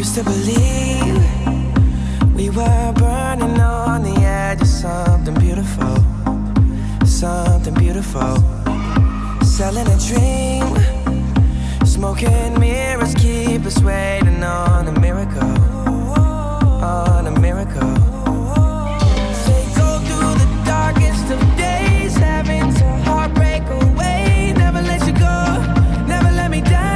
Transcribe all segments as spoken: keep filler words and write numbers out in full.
to believe we were burning on the edge of something beautiful, something beautiful. Selling a dream, smoking mirrors keep us waiting on a miracle, on a miracle. They go through the darkest of days, having to heartbreak away. Never let you go, never let me down.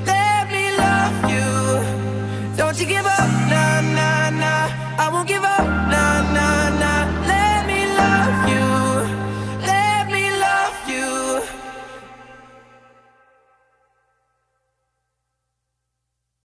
Don't you give up, nah, nah, nah, I won't give up.